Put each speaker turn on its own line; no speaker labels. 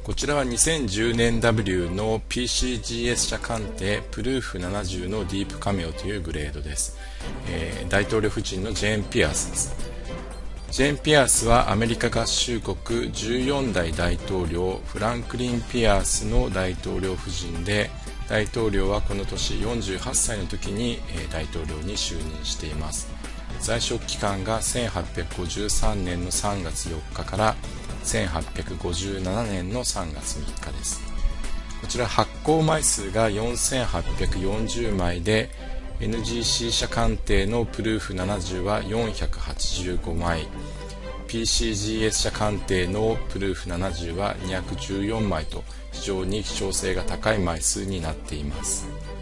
こちらは2010年 W の PCGS 社鑑定プルーフ70のディープカメオというグレードです。大統領夫人のジェーン・ピアースです。ジェーン・ピアースはアメリカ合衆国14代大統領フランクリン・ピアースの大統領夫人で、大統領はこの年48歳の時に大統領に就任しています。在職期間が1853年の3月4日から1857年の3月3日です。こちら発行枚数が4840枚で、 NGC 社鑑定のプルーフ70は485枚、 PCGS 社鑑定のプルーフ70は214枚と非常に希少性が高い枚数になっています。